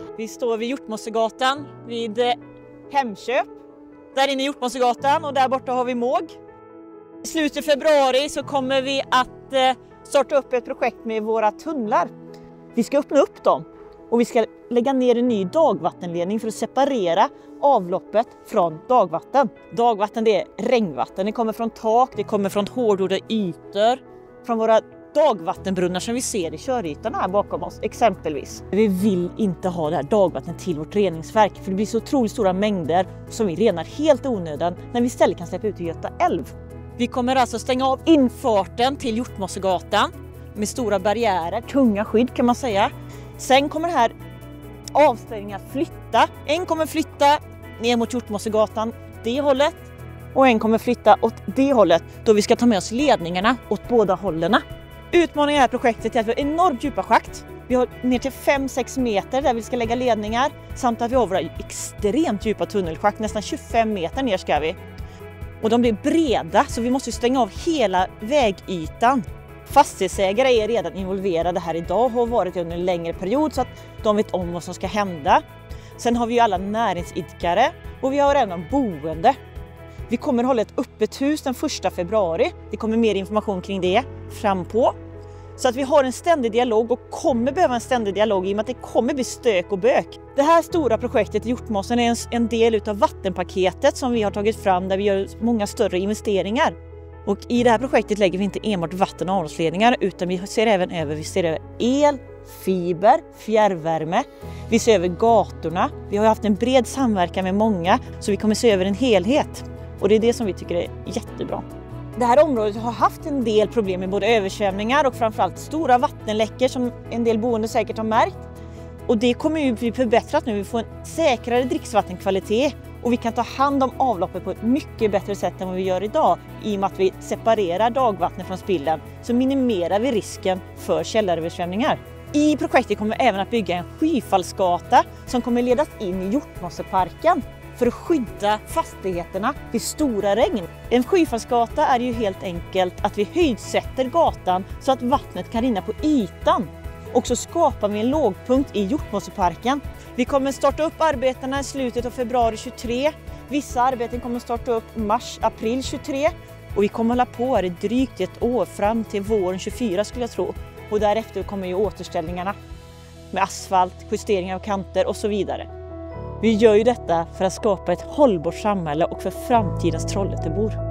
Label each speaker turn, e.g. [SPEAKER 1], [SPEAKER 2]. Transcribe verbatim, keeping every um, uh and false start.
[SPEAKER 1] Vi står vid Hjortmossegatan vid Hemköp. Där inne i Hjortmossegatan och där borta har vi Måg. I slutet av februari så kommer vi att starta upp ett projekt med våra tunnlar. Vi ska öppna upp dem och vi ska lägga ner en ny dagvattenledning för att separera avloppet från dagvatten. Dagvatten, det är regnvatten, det kommer från tak, det kommer från hårdgjorda ytor, från våra dagvattenbrunnar som vi ser i körytan här bakom oss exempelvis. Vi vill inte ha det här dagvattnet till vårt reningsverk för det blir så otroligt stora mängder som vi renar helt onödan när vi istället kan släppa ut i Göta älv. Vi kommer alltså stänga av infarten till Hjortmossegatan med stora barriärer, tunga skydd kan man säga. Sen kommer den här avstängningen flytta. En kommer flytta ner mot Hjortmossegatan det hållet och en kommer flytta åt det hållet då vi ska ta med oss ledningarna åt båda hållen. Utmaningen i det här projektet är att vi har enormt djupa schakt. Vi har ner till fem sex meter där vi ska lägga ledningar samt att vi har våra extremt djupa tunnelschakt, nästan tjugofem meter ner ska vi. Och de blir breda så vi måste stänga av hela vägytan. Fastighetsägare är redan involverade här idag och har varit under en längre period så att de vet om vad som ska hända. Sen har vi ju alla näringsidkare och vi har även boende. Vi kommer hålla ett öppet hus den första februari. Det kommer mer information kring det fram på. Så att vi har en ständig dialog och kommer behöva en ständig dialog i och med att det kommer bli stök och bök. Det här stora projektet i Hjortmossen är en, en del av vattenpaketet som vi har tagit fram där vi gör många större investeringar. Och i det här projektet lägger vi inte enbart vatten- och avloppsledningar utan vi ser även över, vi ser över el, fiber, fjärrvärme. Vi ser över gatorna. Vi har haft en bred samverkan med många så vi kommer se över en helhet. Och det är det som vi tycker är jättebra. Det här området har haft en del problem med både översvämningar och framförallt stora vattenläckor som en del boende säkert har märkt. Och det kommer ju bli förbättrat nu. Vi får en säkrare dricksvattenkvalitet och vi kan ta hand om avloppet på ett mycket bättre sätt än vad vi gör idag. I och med att vi separerar dagvattnet från spillen så minimerar vi risken för källaröversvämningar. I projektet kommer vi även att bygga en skyfallsgata som kommer ledas in i Hjortmosseparken för att skydda fastigheterna vid stora regn. En skyfallsgata är ju helt enkelt att vi höjdsätter gatan så att vattnet kan rinna på ytan. Och så skapar vi en lågpunkt i Hjortmosseparken. Vi kommer starta upp arbetena i slutet av februari tjugotre. Vissa arbeten kommer starta upp mars-april tjugotre. Och vi kommer hålla på här i drygt ett år fram till våren tjugofyra skulle jag tro. Och därefter kommer ju återställningarna med asfalt, justeringar av kanter och så vidare. Vi gör ju detta för att skapa ett hållbart samhälle och för framtidens Trollettebor.